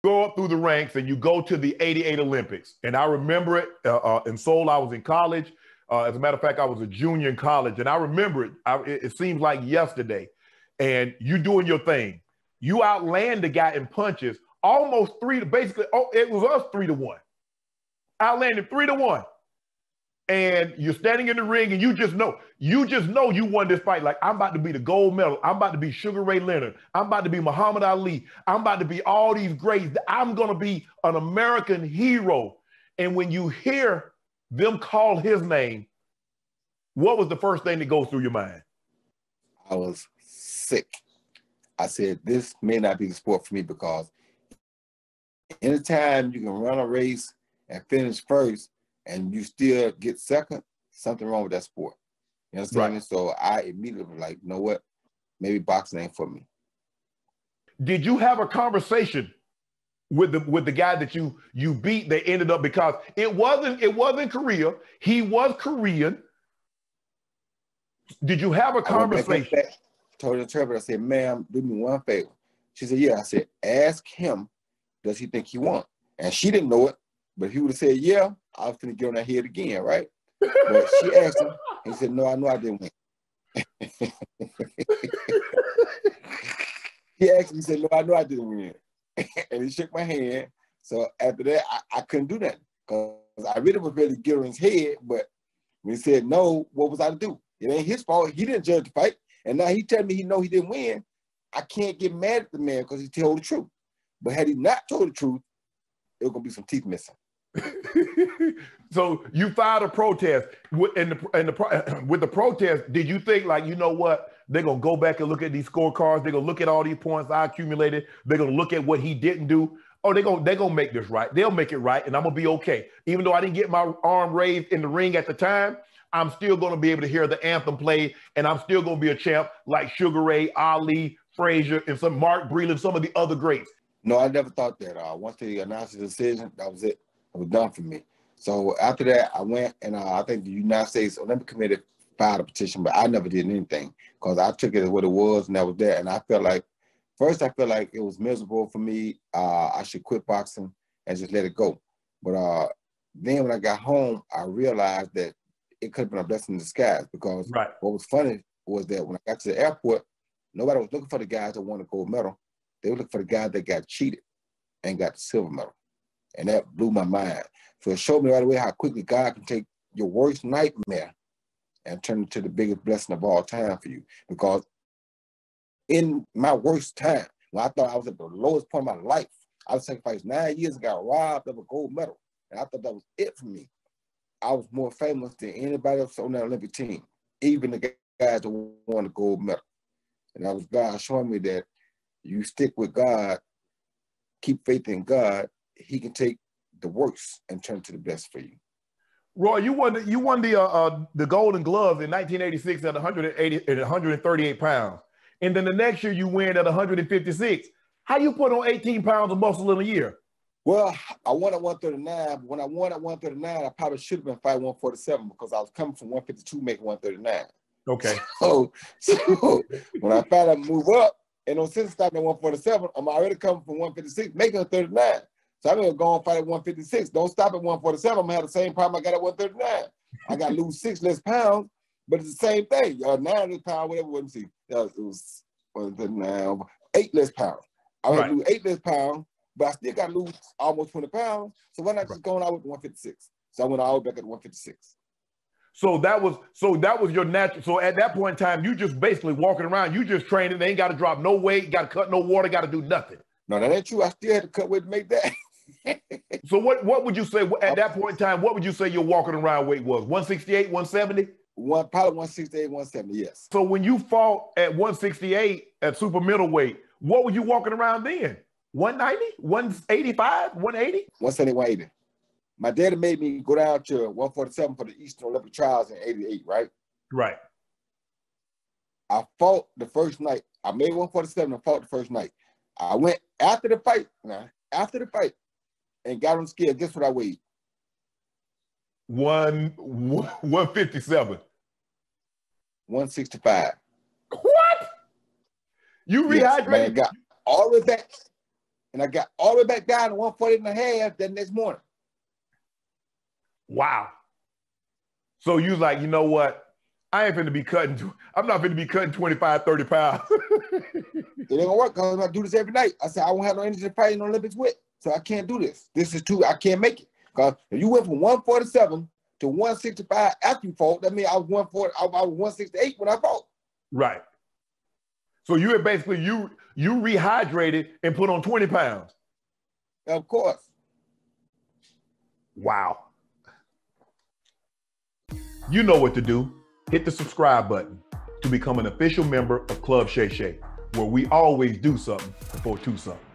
go up through the ranks and you go to the 88 Olympics. And I remember it in Seoul. I was in college. As a matter of fact, I was a junior in college. And I remember it. It seems like yesterday. And you doing your thing. You outland the guy in punches almost basically, it was us 3-1. Outlanded 3-1. And you're standing in the ring and you just know you won this fight. Like, I'm about to be the gold medal. I'm about to be Sugar Ray Leonard. I'm about to be Muhammad Ali. I'm about to be all these greats. I'm going to be an American hero. And when you hear them call his name, what was the first thing that goes through your mind? I was sick. I said, this may not be the sport for me, because anytime you can run a race and finish first and you still get second, something wrong with that sport. You understand me? So I immediately was like, you know what? Maybe boxing ain't for me. Did you have a conversation with the guy that you beat that ended up, because it wasn't Korea. He was Korean. Did you have a conversation? Told the interpreter, I said, ma'am, do me one favor. She said, yeah. I said, ask him, does he think he won? And she didn't know it, but if he would have said, yeah, I was going to get on that head again, right? But she asked him, he said, no, I know I didn't win. He asked me, he said, no, I know I didn't win. And he shook my hand. So after that, I couldn't do that, because I really was ready to get on his head, but when he said no, what was I to do? It ain't his fault. He didn't judge the fight. And now he telling me he know he didn't win. I can't get mad at the man because he told the truth. But had he not told the truth, it was going to be some teeth missing. So you filed a protest. With the protest, did you think, like, you know what? They're going to go back and look at these scorecards. They're going to look at all these points I accumulated. They're going to look at what he didn't do. Oh, they're going to make this right. They'll make it right, and I'm going to be okay. Even though I didn't get my arm raised in the ring at the time, I'm still going to be able to hear the anthem play, and I'm still going to be a champ like Sugar Ray, Ali, Frazier, and some Mark Breland, some of the other greats. No, I never thought that. Once they announced the decision, that was it. It was done for me. So after that, I went, and I think the United States Olympic Committee filed a petition, but I never did anything, because I took it as what it was, and that was that. And I felt like, first, I felt like it was miserable for me. I should quit boxing and just let it go. But then when I got home, I realized that it could have been a blessing in disguise, because what was funny was that when I got to the airport, nobody was looking for the guys that won the gold medal. They were looking for the guys that got cheated and got the silver medal. And that blew my mind. So it showed me right away how quickly God can take your worst nightmare and turn it to the biggest blessing of all time for you. Because in my worst time, when I thought I was at the lowest point of my life, I was sacrificed 9 years and got robbed of a gold medal. And I thought that was it for me. I was more famous than anybody else on that Olympic team, even the guys that won the gold medal. And that was God showing me that you stick with God, keep faith in God, he can take the worst and turn to the best for you. Roy, you won the Golden Gloves in 1986 at 138 pounds. And then the next year you win at 156. How you put on 18 pounds of muscle in a year? Well, I won at 139, but when I won at 139, I probably should have been fighting 147, because I was coming from 152 making 139. Okay. So when I finally move up, and no sense stopping at 147, I'm already coming from 156 making 139. So I'm going to go and fight at 156. Don't stop at 147. I'm going to have the same problem I got at 139. I got to lose 6 less pounds, but it's the same thing. 9 less pounds, whatever, let me see. It was 139, 8 less pounds. I would lose 8 less pounds, but I still got to lose almost 20 pounds. So why not just going out with 156? So I went all back at 156. So that was your natural. So at that point in time, you just basically walking around, you just training. They ain't got to drop no weight, got to cut no water, got to do nothing. No, that ain't true. I still had to cut weight to make that. So what would you say at that point in time? What would you say your walking around weight was? 168, 170? Probably 168, 170, yes. So when you fought at 168 at super middleweight, what were you walking around then? 190, 185, 180? 170, 180. My daddy made me go down to 147 for the Eastern Olympic Trials in 88, right? Right. I fought the first night. I made 147 and fought the first night. I went after the fight, and got on the scale. Guess what I weighed? 157. 165. What? You rehydrated? Man, got all the way back. And I got all the way back down to 148 and a half that next morning. Wow. So you was like, you know what? I ain't finna be cutting, I'm not finna be cutting 25, 30 pounds. It ain't gonna work because I do this every night. I said, I won't have no energy to fight in the Olympics with. So I can't do this. This is too, I can't make it. Because if you went from 147 to 165 after you fought, that means I was 140, I was 168 when I fought. Right. So you had basically, you rehydrated and put on 20 pounds. Of course. Wow. You know what to do. Hit the subscribe button to become an official member of Club Shay Shay, where we always do something for two something.